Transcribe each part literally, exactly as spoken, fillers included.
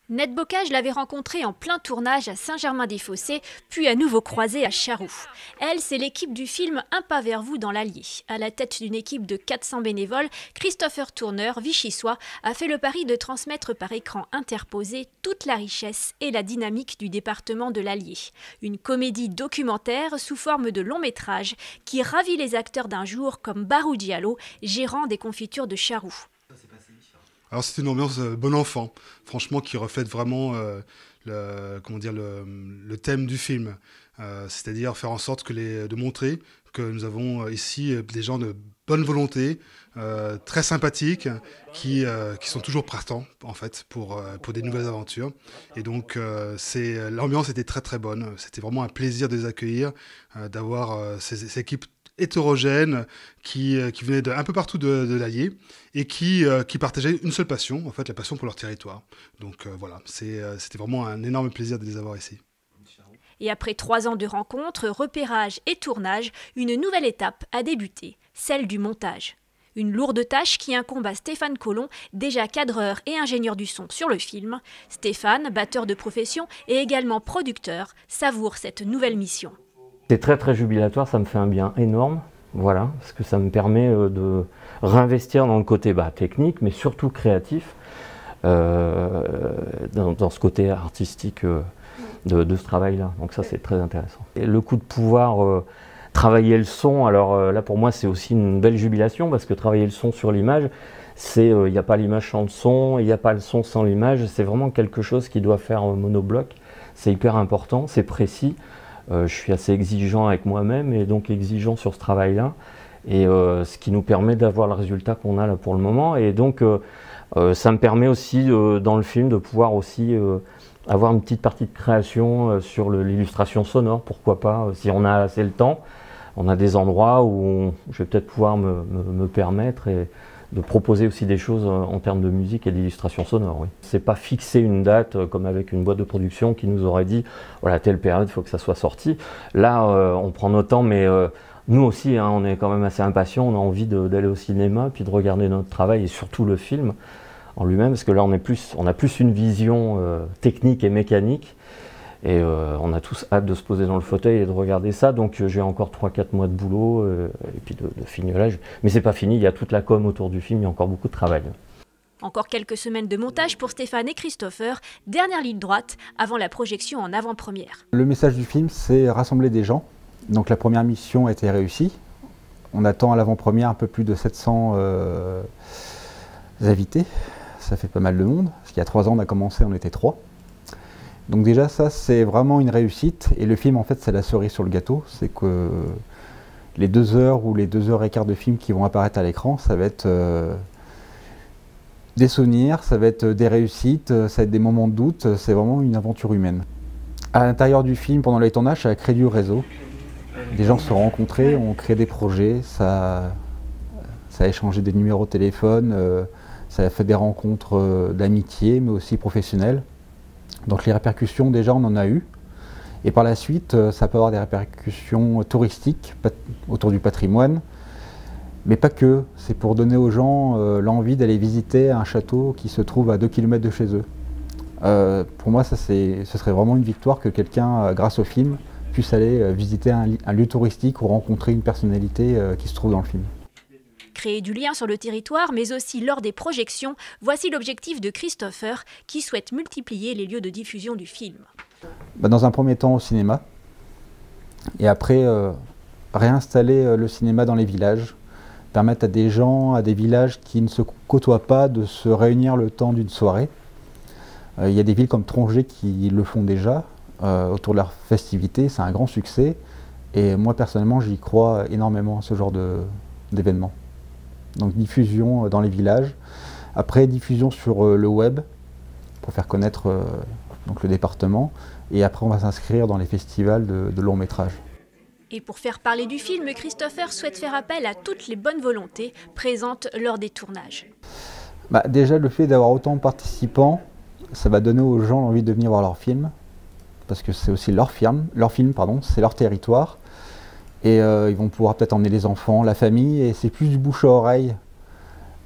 Ned Bocage l'avait rencontrée en plein tournage à Saint-Germain-des-Fossés, puis à nouveau croisée à Charroux. Elle, c'est l'équipe du film Un pas vers vous dans l'Allier. À la tête d'une équipe de quatre cents bénévoles, Christopher Turner, vichysois, a fait le pari de transmettre par écran interposé toute la richesse et la dynamique du département de l'Allier. Une comédie documentaire sous forme de long métrage qui ravit les acteurs d'un jour comme Barou Diallo, gérant des confitures de Charroux. Alors c'est une ambiance euh, bon enfant, franchement, qui reflète vraiment euh, le, comment dire, le, le thème du film. Euh, c'est-à-dire faire en sorte que les, de montrer que nous avons ici des gens de bonne volonté, euh, très sympathiques, qui, euh, qui sont toujours partants en fait pour, euh, pour des nouvelles aventures. Et donc euh, c'est, l'ambiance était très très bonne. C'était vraiment un plaisir de les accueillir, euh, d'avoir euh, ces, ces équipes hétérogènes qui, qui venaient d'un peu partout de, de l'Allier et qui, euh, qui partageaient une seule passion, en fait la passion pour leur territoire. Donc euh, voilà, c'est, euh, c'était vraiment un énorme plaisir de les avoir ici. Et après trois ans de rencontres, repérage et tournage, une nouvelle étape a débuté, celle du montage. Une lourde tâche qui incombe à Stéphane Collomb, déjà cadreur et ingénieur du son sur le film. Stéphane, batteur de profession et également producteur, savoure cette nouvelle mission. C'est très très jubilatoire, ça me fait un bien énorme, voilà, parce que ça me permet de réinvestir dans le côté bah, technique, mais surtout créatif, euh, dans, dans ce côté artistique euh, de, de ce travail-là. Donc ça c'est très intéressant. Et le coup de pouvoir euh, travailler le son, alors euh, là pour moi c'est aussi une belle jubilation, parce que travailler le son sur l'image, c'est, il euh, n'y a pas l'image sans le son, il n'y a pas le son sans l'image, c'est vraiment quelque chose qui doit faire euh, monobloc, c'est hyper important, c'est précis. Euh, je suis assez exigeant avec moi-même et donc exigeant sur ce travail-là, et euh, ce qui nous permet d'avoir le résultat qu'on a là pour le moment. Et donc euh, euh, ça me permet aussi euh, dans le film de pouvoir aussi euh, avoir une petite partie de création euh, sur le, l'illustration sonore, pourquoi pas, euh, si on a assez le temps. On a des endroits où on, je vais peut-être pouvoir me, me, me permettre et de proposer aussi des choses en termes de musique et d'illustration sonore. Oui. C'est pas fixer une date comme avec une boîte de production qui nous aurait dit voilà, telle période, il faut que ça soit sorti. Là, euh, on prend notre temps, mais euh, nous aussi, hein, on est quand même assez impatients, on a envie de, d'aller au cinéma, puis de regarder notre travail et surtout le film en lui-même, parce que là, on, est plus, on a plus une vision euh, technique et mécanique. Et euh, on a tous hâte de se poser dans le fauteuil et de regarder ça, donc euh, j'ai encore trois quatre mois de boulot euh, et puis de, de fignolage. Mais c'est pas fini, il y a toute la com autour du film, il y a encore beaucoup de travail. Encore quelques semaines de montage pour Stéphane et Christopher, dernière ligne droite avant la projection en avant-première. Le message du film, c'est rassembler des gens. Donc la première mission a été réussie. On attend à l'avant-première un peu plus de sept cents euh, invités. Ça fait pas mal de monde, parce qu'il y a trois ans on a commencé, on était trois. Donc déjà ça c'est vraiment une réussite, et le film en fait c'est la cerise sur le gâteau, c'est que les deux heures ou les deux heures et quart de film qui vont apparaître à l'écran, ça va être euh, des souvenirs, ça va être des réussites, ça va être des moments de doute, c'est vraiment une aventure humaine. À l'intérieur du film, pendant les tournages, ça a créé du réseau, des gens se sont rencontrés, ont créé des projets, ça, ça a échangé des numéros de téléphone, euh, ça a fait des rencontres euh, d'amitié mais aussi professionnelles. Donc les répercussions, déjà, on en a eu. Et par la suite, ça peut avoir des répercussions touristiques autour du patrimoine. Mais pas que. C'est pour donner aux gens euh, l'envie d'aller visiter un château qui se trouve à deux kilomètres de chez eux. Euh, pour moi, ça, c'est, ce serait vraiment une victoire que quelqu'un, euh, grâce au film, puisse aller euh, visiter un, un lieu touristique ou rencontrer une personnalité euh, qui se trouve dans le film. Créer du lien sur le territoire, mais aussi lors des projections, voici l'objectif de Christopher, qui souhaite multiplier les lieux de diffusion du film. Bah dans un premier temps au cinéma, et après euh, réinstaller euh, le cinéma dans les villages, permettre à des gens, à des villages qui ne se côtoient pas, de se réunir le temps d'une soirée. Euh, il y a des villes comme Trongé qui le font déjà, euh, autour de leurs festivités, c'est un grand succès, et moi personnellement j'y crois énormément à ce genre de, d'événements. Donc diffusion dans les villages, après diffusion sur euh, le web pour faire connaître euh, donc le département, et après on va s'inscrire dans les festivals de, de long métrage. Et pour faire parler du film, Christopher souhaite faire appel à toutes les bonnes volontés présentes lors des tournages. Bah, déjà le fait d'avoir autant de participants, ça va donner aux gens l'envie de venir voir leur film, parce que c'est aussi leur film, leur film pardon, c'est leur territoire. Et euh, ils vont pouvoir peut-être emmener les enfants, la famille, et c'est plus du bouche à oreille.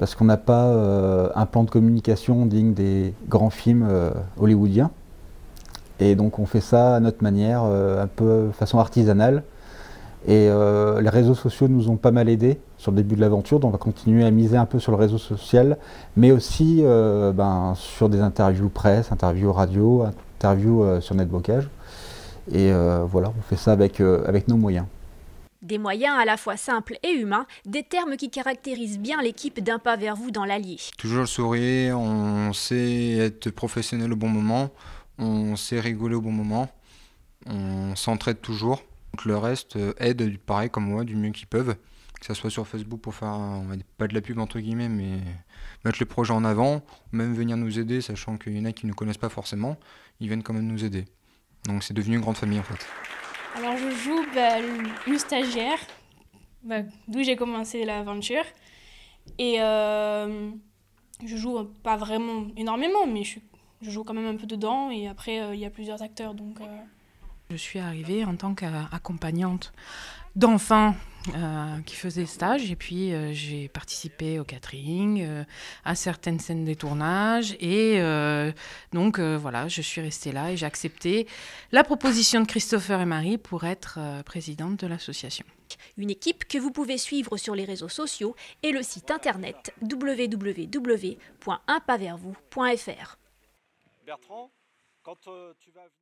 parce qu'on n'a pas euh, un plan de communication digne des grands films euh, hollywoodiens. Et donc on fait ça à notre manière, euh, un peu façon artisanale. Et euh, les réseaux sociaux nous ont pas mal aidés sur le début de l'aventure, donc on va continuer à miser un peu sur le réseau social, mais aussi euh, ben, sur des interviews presse, interviews radio, interviews euh, sur NetBocage. Et euh, voilà, on fait ça avec, euh, avec nos moyens. Des moyens à la fois simples et humains, des termes qui caractérisent bien l'équipe d'Un pas vers vous dans l'Allier. Toujours le sourire, on sait être professionnel au bon moment, on sait rigoler au bon moment, on s'entraide toujours. Donc le reste aide, pareil comme moi, du mieux qu'ils peuvent, que ce soit sur Facebook pour faire, on va dire, pas de la pub entre guillemets, mais mettre le projet en avant, ou même venir nous aider, sachant qu'il y en a qui ne nous connaissent pas forcément, ils viennent quand même nous aider. Donc c'est devenu une grande famille en fait. Alors je joue bah, une stagiaire, bah, d'où j'ai commencé l'aventure. Et euh, je joue pas vraiment énormément, mais je, je joue quand même un peu dedans. Et après, il euh, y a plusieurs acteurs. Donc, euh... Je suis arrivée en tant qu'accompagnante d'enfants euh, qui faisaient stage. Et puis euh, j'ai participé au catering, euh, à certaines scènes des tournages. Et euh, donc euh, voilà, je suis restée là et j'ai accepté la proposition de Christopher et Marie pour être euh, présidente de l'association. Une équipe que vous pouvez suivre sur les réseaux sociaux et le site internet w w w point un pas vers vous point f r. Bertrand, quand euh, tu vas...